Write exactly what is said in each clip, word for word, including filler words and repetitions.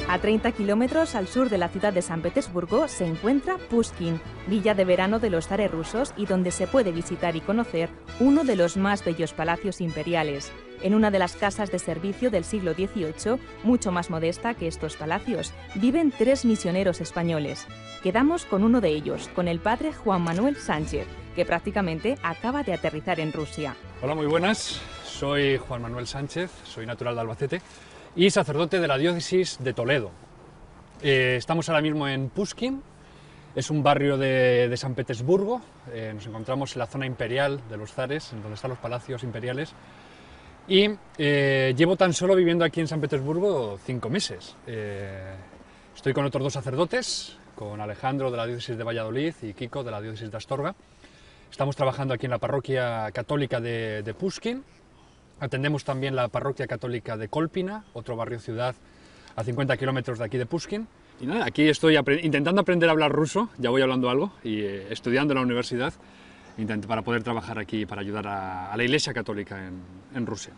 A treinta kilómetros al sur de la ciudad de San Petersburgo se encuentra Pushkin, villa de verano de los zares rusos y donde se puede visitar y conocer uno de los más bellos palacios imperiales. En una de las casas de servicio del siglo dieciocho, mucho más modesta que estos palacios, viven tres misioneros españoles. Quedamos con uno de ellos, con el padre Juan Manuel Sánchez, que prácticamente acaba de aterrizar en Rusia. Hola, muy buenas. Soy Juan Manuel Sánchez, soy natural de Albacete y sacerdote de la diócesis de Toledo. Eh, estamos ahora mismo en Pushkin, es un barrio de, de San Petersburgo. Eh, nos encontramos en la zona imperial de los zares, en donde están los palacios imperiales. Y eh, llevo tan solo viviendo aquí en San Petersburgo cinco meses. Eh, estoy con otros dos sacerdotes, con Alejandro de la diócesis de Valladolid y Kiko de la diócesis de Astorga. Estamos trabajando aquí en la parroquia católica de, de Pushkin. Atendemos también la parroquia católica de Kolpina, otro barrio ciudad a cincuenta kilómetros de aquí de Pushkin. Y nada, aquí estoy apre- intentando aprender a hablar ruso, ya voy hablando algo, y eh, estudiando en la universidad para poder trabajar aquí, para ayudar a, a la Iglesia Católica en, en Rusia.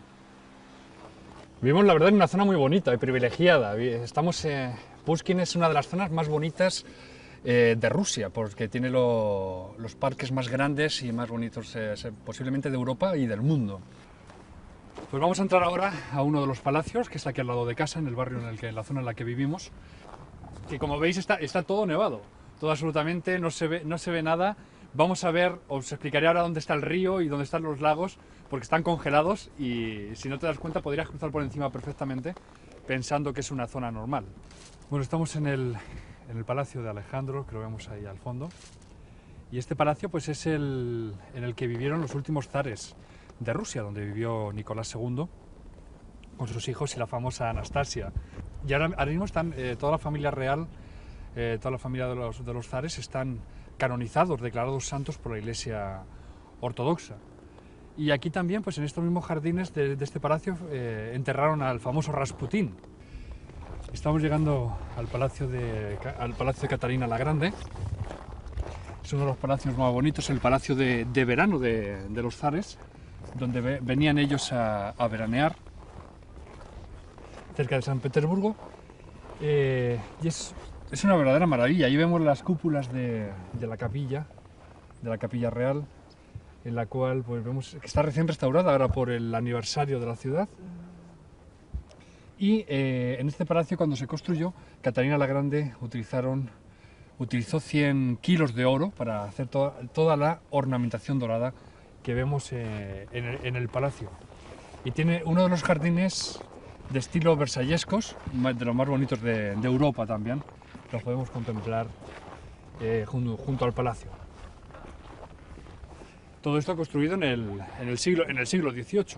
Vivimos, la verdad, en una zona muy bonita y privilegiada. Estamos, eh, Pushkin es una de las zonas más bonitas eh, de Rusia, porque tiene lo, los parques más grandes y más bonitos eh, posiblemente de Europa y del mundo. Pues vamos a entrar ahora a uno de los palacios, que está aquí al lado de casa, en el barrio en el que, en la zona en la que vivimos. Que como veis está, está todo nevado, todo absolutamente, no se ve, no se ve nada. Vamos a ver, os explicaré ahora dónde está el río y dónde están los lagos, porque están congelados y si no te das cuenta podrías cruzar por encima perfectamente pensando que es una zona normal. Bueno, estamos en el, en el palacio de Alejandro, que lo vemos ahí al fondo. Y este palacio pues es el en el que vivieron los últimos zares de Rusia, donde vivió Nicolás segundo con sus hijos y la famosa Anastasia. Y ahora, ahora mismo están eh, toda la familia real, eh, toda la familia de los, de los zares están canonizados, declarados santos por la Iglesia Ortodoxa. Y aquí también, pues en estos mismos jardines de, de este palacio, eh, enterraron al famoso Rasputín. Estamos llegando al palacio de, al palacio de Catarina la Grande. Es uno de los palacios más bonitos, el palacio de, de verano de, de los zares, donde ve, venían ellos a, a veranear, cerca de San Petersburgo. Eh, y es, es una verdadera maravilla. Ahí vemos las cúpulas de, de la capilla, de la capilla real, en la cual pues vemos que está recién restaurada ahora por el aniversario de la ciudad. Y eh, en este palacio, cuando se construyó, Catarina la Grande utilizaron, utilizó cien kilos de oro para hacer toda, toda la ornamentación dorada que vemos eh, en, el, en el palacio. Y tiene uno de los jardines de estilo versallescos, de los más bonitos de, de Europa también. Los podemos contemplar eh, junto, junto al palacio. Todo esto construido en el, en el siglo, en el siglo dieciocho.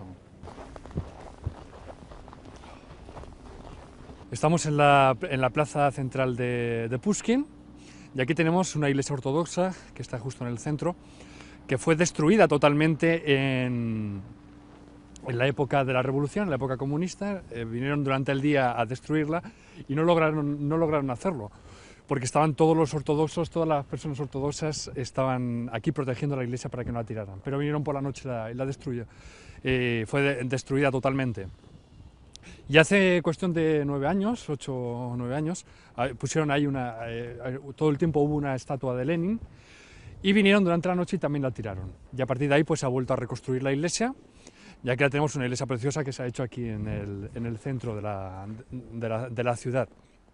Estamos en la, en la plaza central de, de Pushkin y aquí tenemos una iglesia ortodoxa que está justo en el centro, que fue destruida totalmente en, en la época de la revolución, en la época comunista. Eh, vinieron durante el día a destruirla y no lograron, no lograron hacerlo, porque estaban todos los ortodoxos, todas las personas ortodoxas estaban aquí protegiendo la iglesia para que no la tiraran, pero vinieron por la noche y la, la destruyeron. Eh, fue de, destruida totalmente. Y hace cuestión de nueve años, ocho o nueve años, pusieron ahí una, eh, todo el tiempo hubo una estatua de Lenin, y vinieron durante la noche y también la tiraron. Y a partir de ahí pues se ha vuelto a reconstruir la iglesia, ya que ya tenemos una iglesia preciosa que se ha hecho aquí en el, en el centro de la, de, la, de la ciudad.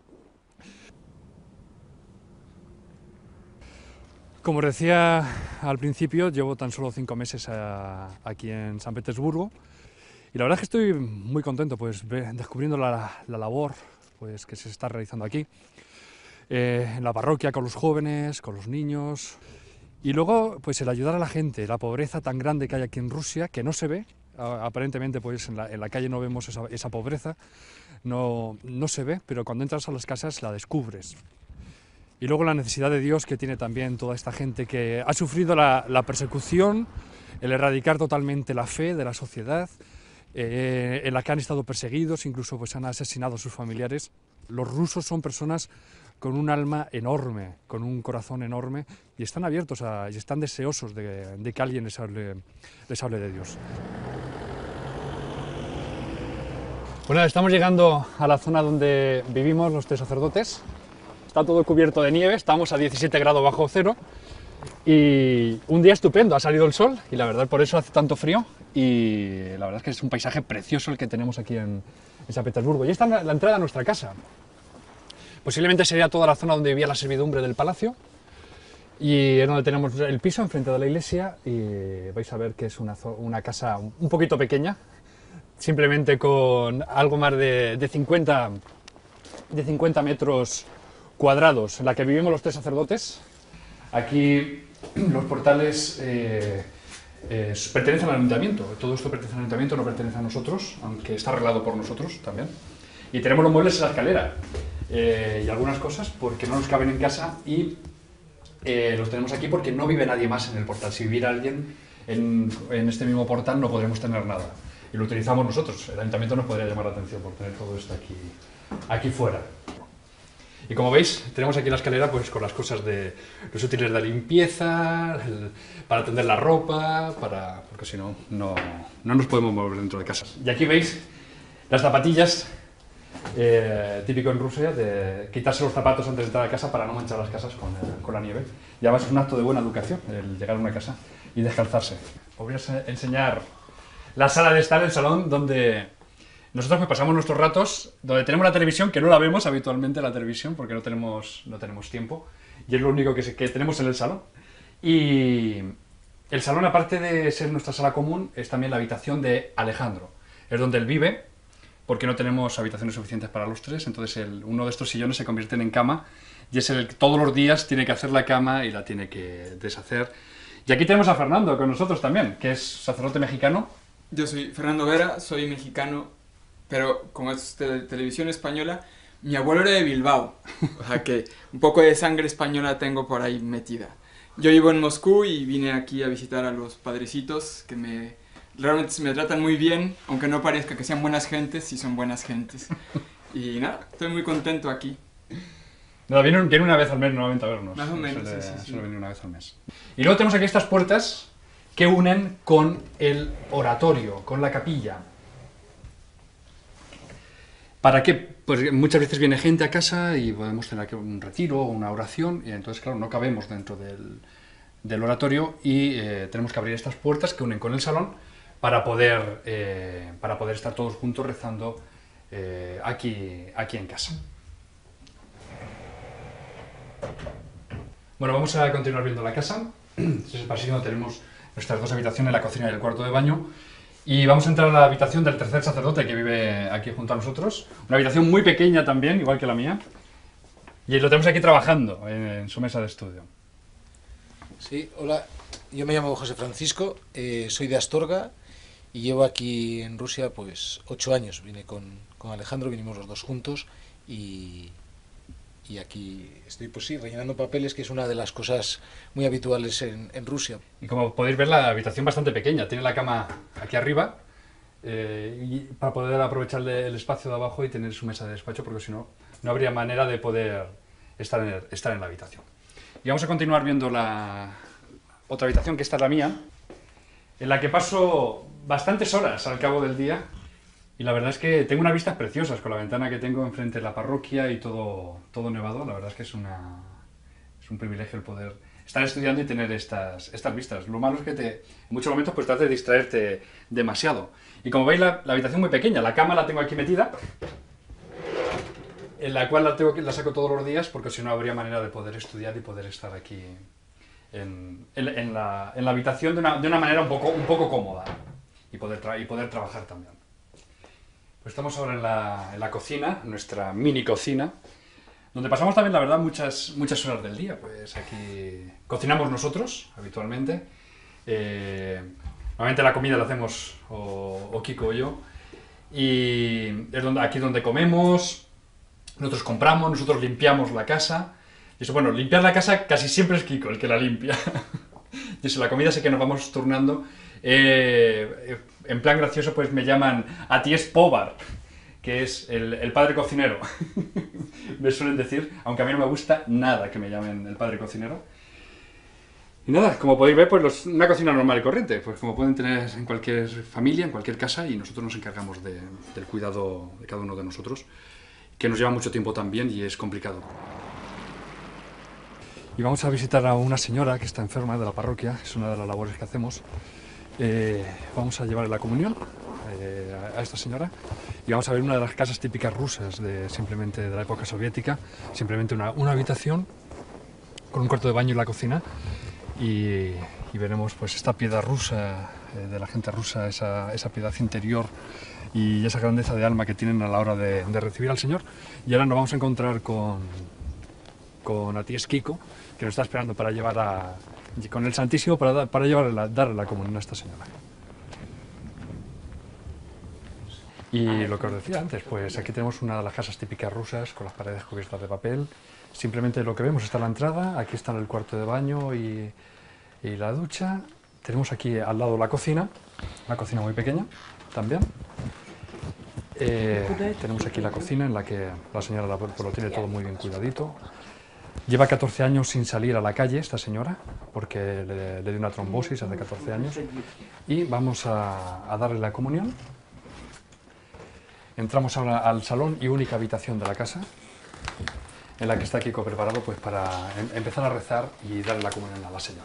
Como decía al principio, llevo tan solo cinco meses a, aquí en San Petersburgo y la verdad es que estoy muy contento pues, descubriendo la, la labor pues, que se está realizando aquí, eh, en la parroquia, con los jóvenes, con los niños. Y luego, pues el ayudar a la gente, la pobreza tan grande que hay aquí en Rusia, que no se ve, aparentemente pues en la, en la calle no vemos esa, esa pobreza, no, no se ve, pero cuando entras a las casas la descubres. Y luego la necesidad de Dios que tiene también toda esta gente que ha sufrido la, la persecución, el erradicar totalmente la fe de la sociedad, eh, en la que han estado perseguidos, incluso pues han asesinado a sus familiares. Los rusos son personas con un alma enorme, con un corazón enorme, y están abiertos a, y están deseosos de, de que alguien les hable, les hable de Dios. Bueno, estamos llegando a la zona donde vivimos los tres sacerdotes. Está todo cubierto de nieve, estamos a diecisiete grados bajo cero y un día estupendo, ha salido el sol y la verdad por eso hace tanto frío y la verdad es que es un paisaje precioso el que tenemos aquí en, en San Petersburgo. Y esta es la, la entrada a nuestra casa. Posiblemente sería toda la zona donde vivía la servidumbre del palacio y es donde tenemos el piso enfrente de la iglesia y vais a ver que es una, una casa un poquito pequeña, simplemente con algo más de, de, cincuenta, de cincuenta metros cuadrados, en la que vivimos los tres sacerdotes. Aquí los portales eh, eh, pertenecen al ayuntamiento, todo esto pertenece al ayuntamiento, no pertenece a nosotros, aunque está arreglado por nosotros también. Y tenemos los muebles en la escalera eh, y algunas cosas porque no nos caben en casa y eh, los tenemos aquí porque no vive nadie más en el portal. Si viviera alguien en, en este mismo portal no podremos tener nada. Y lo utilizamos nosotros, el ayuntamiento nos podría llamar la atención por tener todo esto aquí, aquí fuera. Y como veis, tenemos aquí la escalera pues con las cosas de los útiles de limpieza, el, para tender la ropa, para, porque si no, no, no nos podemos mover dentro de casa. Y aquí veis las zapatillas, eh, típico en Rusia, de quitarse los zapatos antes de entrar a casa para no manchar las casas con, eh, con la nieve. Y además es un acto de buena educación, el llegar a una casa y descalzarse. Os voy a enseñar la sala de estar, el salón donde nosotros pues, pasamos nuestros ratos, donde tenemos la televisión, que no la vemos habitualmente la televisión porque no tenemos, no tenemos tiempo y es lo único que, que tenemos en el salón. Y el salón, aparte de ser nuestra sala común, es también la habitación de Alejandro. Es donde él vive, porque no tenemos habitaciones suficientes para los tres, entonces el, uno de estos sillones se convierte en cama y es el que todos los días tiene que hacer la cama y la tiene que deshacer. Y aquí tenemos a Fernando con nosotros también, que es sacerdote mexicano. Yo soy Fernando Vera, soy mexicano, pero como es de televisión española, mi abuelo era de Bilbao, o sea que un poco de sangre española tengo por ahí metida. Yo vivo en Moscú y vine aquí a visitar a los padrecitos, que me realmente me tratan muy bien, aunque no parezca que sean buenas gentes, sí son buenas gentes. Y nada, estoy muy contento aquí. No, viene, viene una vez al mes nuevamente a vernos. Más o menos, suele, sí, sí, sí. Suele venir una vez al mes. Y luego tenemos aquí estas puertas que unen con el oratorio, con la capilla. ¿Para qué? Pues muchas veces viene gente a casa y podemos tener aquí un retiro o una oración y entonces, claro, no cabemos dentro del, del oratorio y eh, tenemos que abrir estas puertas que unen con el salón para poder, eh, para poder estar todos juntos rezando eh, aquí, aquí en casa. Bueno, vamos a continuar viendo la casa. Este es el pasillo donde tenemos nuestras dos habitaciones, la cocina y el cuarto de baño. Y vamos a entrar a la habitación del tercer sacerdote que vive aquí junto a nosotros. Una habitación muy pequeña también, igual que la mía. Y lo tenemos aquí trabajando en, en su mesa de estudio. Sí, hola. Yo me llamo José Francisco, eh, soy de Astorga y llevo aquí en Rusia pues ocho años. Vine con, con Alejandro, vinimos los dos juntos y... Y aquí estoy, pues sí, rellenando papeles, que es una de las cosas muy habituales en, en Rusia. Y como podéis ver, la habitación bastante pequeña. Tiene la cama aquí arriba, eh, y para poder aprovechar el espacio de abajo y tener su mesa de despacho, porque si no, no habría manera de poder estar en, el, estar en la habitación. Y vamos a continuar viendo la otra habitación, que esta es la mía, en la que paso bastantes horas al cabo del día. Y la verdad es que tengo unas vistas preciosas con la ventana que tengo enfrente de la parroquia y todo, todo nevado. La verdad es que es, una, es un privilegio el poder estar estudiando y tener estas, estas vistas. Lo malo es que te, en muchos momentos pues, te hace distraerte demasiado. Y como veis, la, la habitación es muy pequeña. La cama la tengo aquí metida, en la cual la, tengo, la saco todos los días porque si no habría manera de poder estudiar y poder estar aquí en, en, en, la, en la habitación de una, de una manera un poco, un poco cómoda y poder, tra y poder trabajar también. Pues estamos ahora en la, en la cocina, nuestra mini cocina, donde pasamos también, la verdad, muchas, muchas horas del día. Pues aquí cocinamos nosotros, habitualmente. Eh, normalmente la comida la hacemos o, o Kiko o yo. Y es donde, aquí donde comemos, nosotros compramos, nosotros limpiamos la casa. Y eso, bueno, limpiar la casa casi siempre es Kiko el que la limpia. Y eso, la comida sí que nos vamos turnando. Eh, en plan gracioso, pues me llaman a ti es Povar, que es el, el padre cocinero. Me suelen decir, aunque a mí no me gusta nada que me llamen el padre cocinero. Y nada, como podéis ver, pues los, una cocina normal y corriente, pues como pueden tener en cualquier familia, en cualquier casa, y nosotros nos encargamos de, del cuidado de cada uno de nosotros, que nos lleva mucho tiempo también y es complicado. Y vamos a visitar a una señora que está enferma de la parroquia, es una de las labores que hacemos. Eh, vamos a llevarle la comunión eh, a, a esta señora y vamos a ver una de las casas típicas rusas de, simplemente de la época soviética, simplemente una, una habitación con un cuarto de baño y la cocina. Y, y veremos pues esta piedad rusa, eh, de la gente rusa, esa, esa piedad interior y esa grandeza de alma que tienen a la hora de, de recibir al Señor. Y ahora nos vamos a encontrar con, con Atíes Kiko, que nos está esperando para llevar a, con el Santísimo para, para llevarle la, darle la comunión a esta señora. Y lo que os decía antes, pues aquí tenemos una de las casas típicas rusas con las paredes cubiertas de papel. Simplemente lo que vemos está la entrada, aquí está el cuarto de baño y, y la ducha. Tenemos aquí al lado la cocina, una cocina muy pequeña también. Eh, tenemos aquí la cocina en la que la señora la, pues, lo tiene todo muy bien cuidadito. Lleva catorce años sin salir a la calle esta señora, porque le, le dio una trombosis hace catorce años. Y vamos a, a darle la comunión. Entramos ahora al salón y única habitación de la casa, en la que está Kiko preparado pues, para em empezar a rezar y darle la comunión a la señora.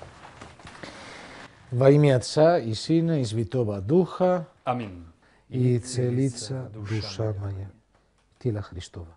Во имя Отца и Сына и Святого Духа, Аминь. и целится душа моя, тело Христово.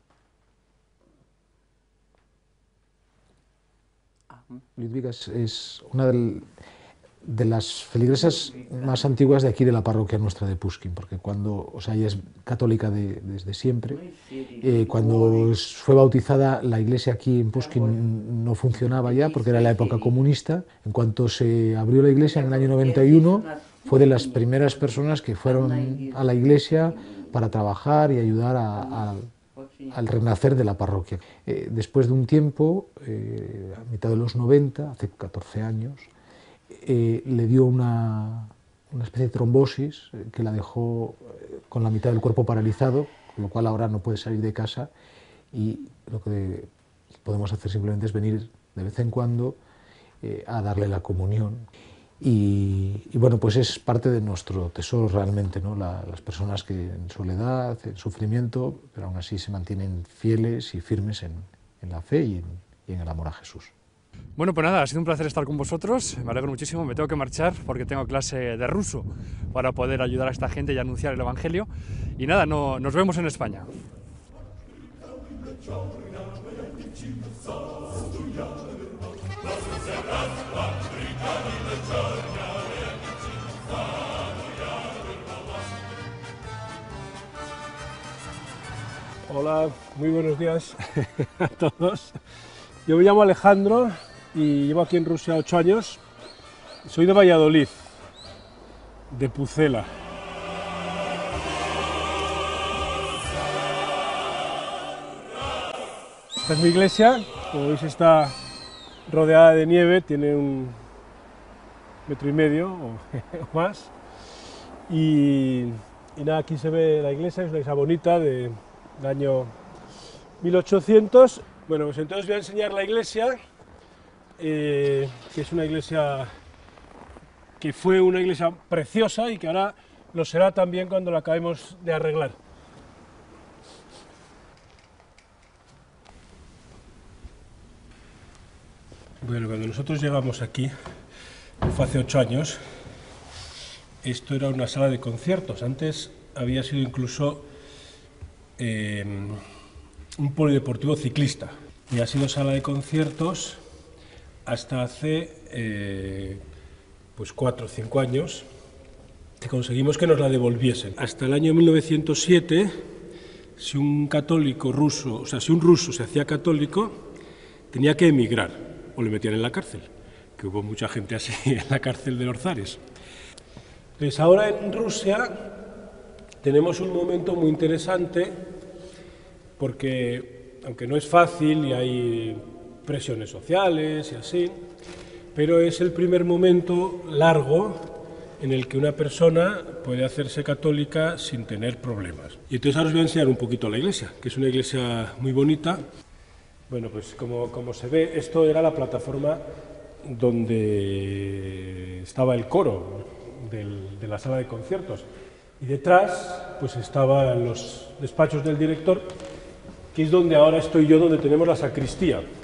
Ludwika es, es una del, de las feligresas más antiguas de aquí de la parroquia nuestra de Pushkin, porque cuando, o sea, ella es católica de, desde siempre. Eh, cuando fue bautizada, la iglesia aquí en Pushkin no funcionaba ya porque era la época comunista. En cuanto se abrió la iglesia en el año noventa y uno, fue de las primeras personas que fueron a la iglesia para trabajar y ayudar a, a, al renacer de la parroquia. Eh, después de un tiempo, eh, a mitad de los noventa, hace catorce años, Eh, le dio una, una especie de trombosis eh, que la dejó eh, con la mitad del cuerpo paralizado, con lo cual ahora no puede salir de casa, y lo que podemos hacer simplemente es venir de vez en cuando eh, a darle la comunión. Y, y bueno, pues es parte de nuestro tesoro realmente, ¿no? La, las personas que en soledad, en sufrimiento, pero aún así se mantienen fieles y firmes en, en la fe y en, y en el amor a Jesús. Bueno, pues nada, ha sido un placer estar con vosotros, me alegro muchísimo, me tengo que marchar porque tengo clase de ruso para poder ayudar a esta gente y anunciar el Evangelio. Y nada, no, nos vemos en España. Hola, muy buenos días a todos. Yo me llamo Alejandro y llevo aquí en Rusia ocho años. Soy de Valladolid, de Pucela. Esta es mi iglesia, como veis está rodeada de nieve, tiene un metro y medio o, o más. Y, y nada, aquí se ve la iglesia, es una iglesia bonita de, del año mil ochocientos. Bueno, pues entonces voy a enseñar la iglesia, eh, que es una iglesia que fue una iglesia preciosa y que ahora lo será también cuando la acabemos de arreglar. Bueno, cuando nosotros llegamos aquí, fue hace ocho años, esto era una sala de conciertos. Antes había sido incluso eh, un polideportivo ciclista y ha sido sala de conciertos hasta hace eh, pues cuatro o cinco años que conseguimos que nos la devolviesen. Hasta el año mil novecientos siete, si un católico ruso, o sea, si un ruso se hacía católico, tenía que emigrar o le metían en la cárcel, que hubo mucha gente así en la cárcel de los zares. Pues ahora en Rusia tenemos un momento muy interesante porque, aunque no es fácil y hay presiones sociales y así, pero es el primer momento largo en el que una persona puede hacerse católica sin tener problemas. Y entonces ahora os voy a enseñar un poquito la iglesia, que es una iglesia muy bonita. Bueno, pues como, como se ve, esto era la plataforma donde estaba el coro del, de la sala de conciertos, y detrás pues estaban los despachos del director, que es donde ahora estoy yo, donde tenemos la sacristía.